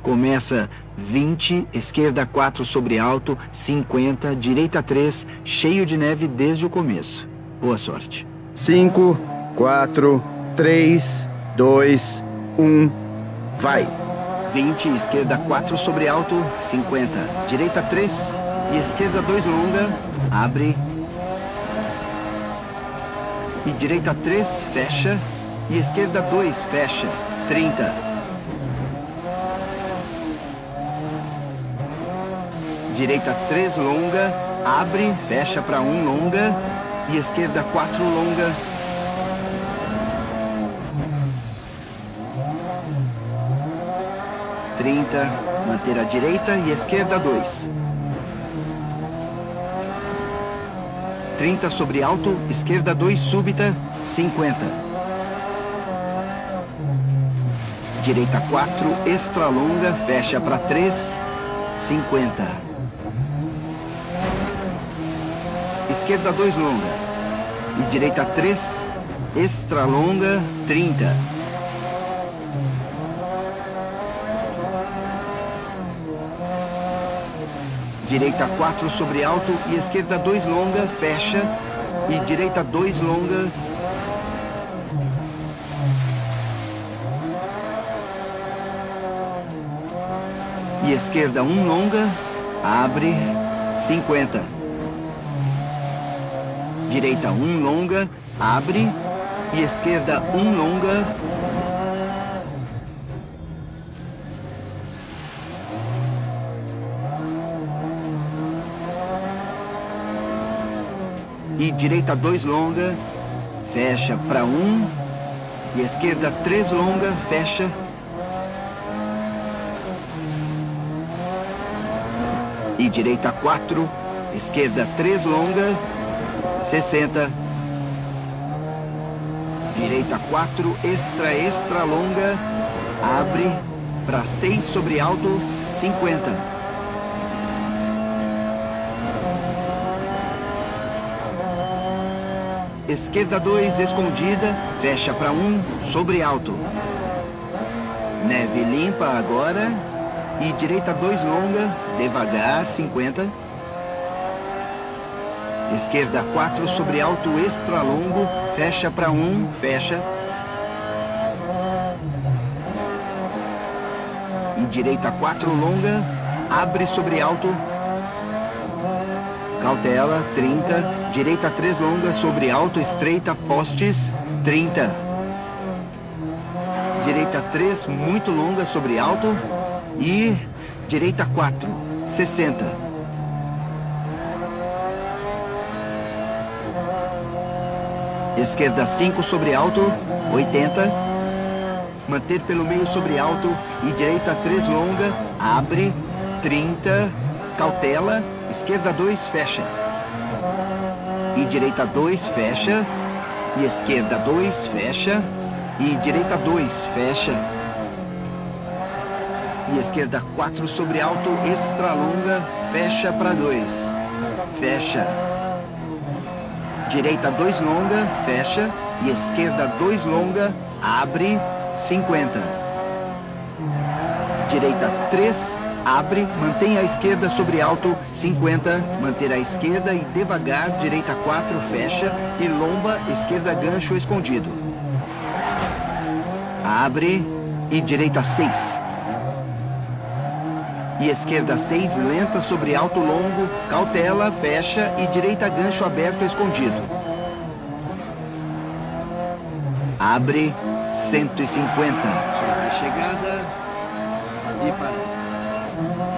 Começa 20, esquerda 4 sobre alto, 50, direita 3, cheio de neve desde o começo. Boa sorte. 5, 4, 3, 2, 1, vai! 20, esquerda 4 sobre alto, 50, direita 3 e esquerda 2 longa, abre. E direita 3, fecha. E esquerda 2, fecha, 30. Direita 3 longa, abre, fecha para 1 longa. E esquerda 4 longa. Manter a direita e esquerda 2. 30 sobre alto, esquerda 2 súbita, 50. Direita 4, extra longa, fecha para 3, 50. Esquerda 2 longa. E direita 3, extra longa, 30. Direita 4 sobre alto e esquerda 2 longa, fecha. E direita 2 longa. E esquerda 1 longa, abre, 50. Direita 1 longa, abre. E esquerda 1 longa. E direita 2 longa, fecha para 1. E esquerda 3 longa, fecha. E direita 4, esquerda 3 longa, 60. Direita 4, extra longa, abre para 6 sobre alto, 50. Esquerda 2, escondida, fecha para 1, sobre alto. Neve limpa agora. E direita 2 longa, devagar, 50. Esquerda 4 sobre alto, extra longo, fecha para 1, fecha. E direita 4 longa, abre sobre alto. Cautela, 30. Direita 3 longa, sobre alto, estreita, postes, 30. Direita 3, muito longa, sobre alto. E direita 4, 60. Esquerda 5 sobre alto, 80. Manter pelo meio sobre alto. E direita 3 longa, abre, 30. Cautela, esquerda 2, fecha. E direita 2, fecha. E esquerda 2, fecha. E direita 2, fecha. E esquerda 4 sobre alto, extra longa, fecha para 2. Fecha. Direita 2 longa, fecha. E esquerda 2 longa, abre, 50. Direita 3, abre, mantém a esquerda sobre alto, 50. Manter a esquerda e devagar, direita 4, fecha. E lomba, esquerda gancho escondido. Abre e direita 6. E esquerda 6, lenta sobre alto longo, cautela, fecha e direita gancho aberto escondido. Abre, 150. Sobre a chegada e para.